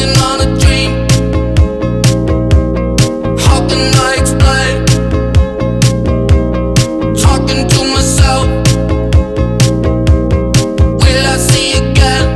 on a dream. How can I explain? Talking to myself. Will I see again?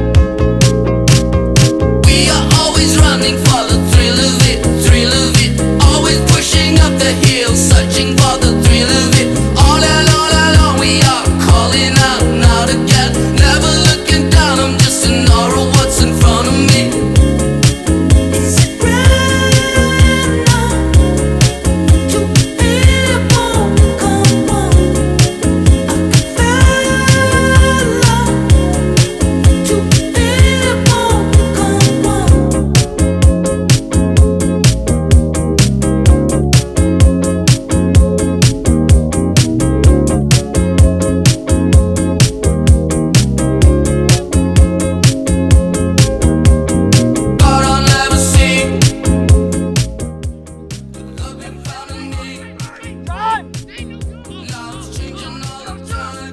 We are always running for the thrill of it, thrill of it. Always pushing up the hill, searching for the thrill of it. All along we are calling out and out again. Never looking down, I'm just in awe of what's in front of me. Is it right now to be born? Come on, I can feel love to be born. Come on. But I'll never see the love you found in me. Love's changing all the time.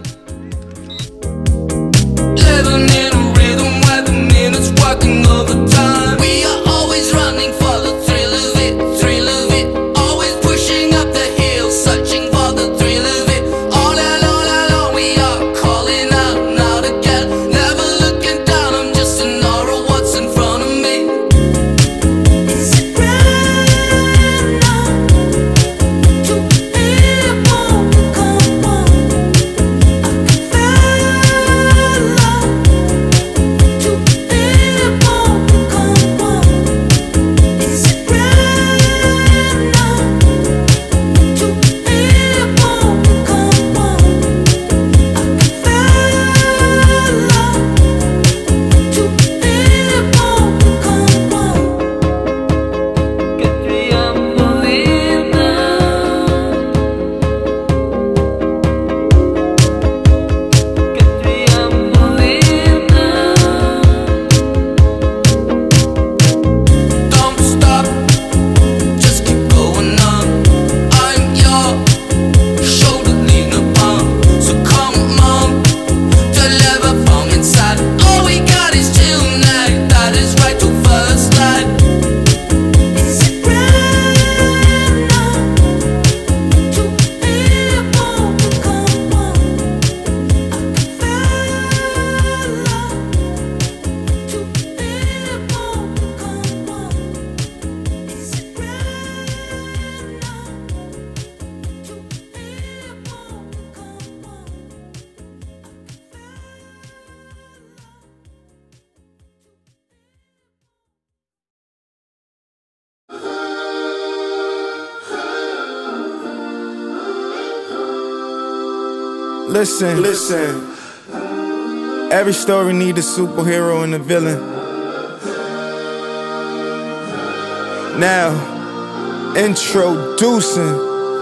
Living in a rhythm where the minutes working overtime. We are always running for the thrill of it, thrill of it. Always pushing up the hill, searching for the thrill of it. All along we are calling out and out again. Never looking down, I'm just in awe of what's in front of me. Is it right now to be born? Come on, I can feel love to be born. Come on. Is it right now to be born? Come on, I can feel love to be born. Come on. Que tu aimes mourir que tu aimes mourir Don't stop, just keep going on. I'm your shoulder lean upon. So come on, deliver from inside. All we got is tonight. That is right to first light. Is it right now to be born? Come on, I can feel love to be born. Come on. Is it right now to be born? Come on, I Listen. Every story need a superhero and a villain. Now, introducing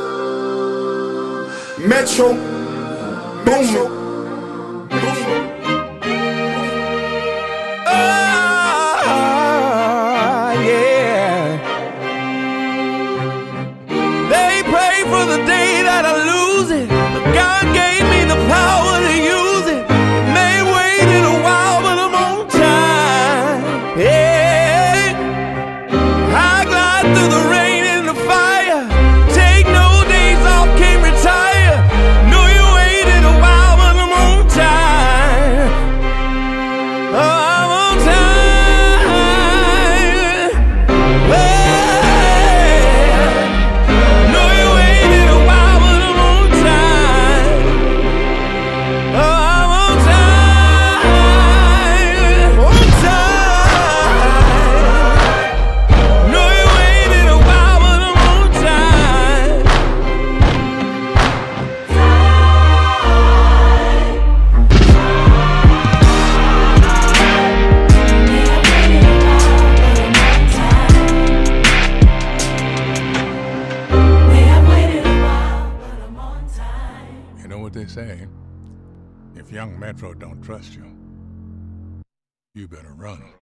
Metro Boomin. Yeah. They pray for the day that I lose it, but God gave me the power to use it. It may wait in a while, but I'm on time. Yeah. I glide through the rain and the fire. Take no days off, can't retire. Know you waited a while, but I'm on time. Oh, I'm on time. Hey. Know you waited a while, but I'm on time. Oh, I'm on time. On time. Know you waited a while, but I'm on time. You know what they say? If young Metro don't trust you, you better run.